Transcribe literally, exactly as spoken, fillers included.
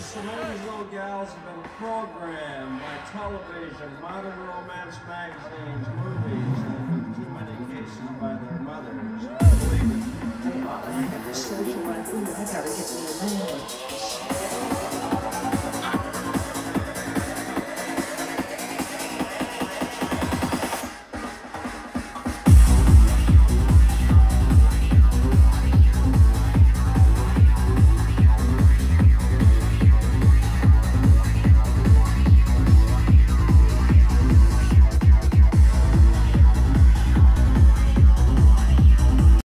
some of these little gals have been programmed by television, modern romance magazines, movies, and in too many cases by their mothers. Believe it. Hey, I got this social life. Ooh, I gotta get me a man.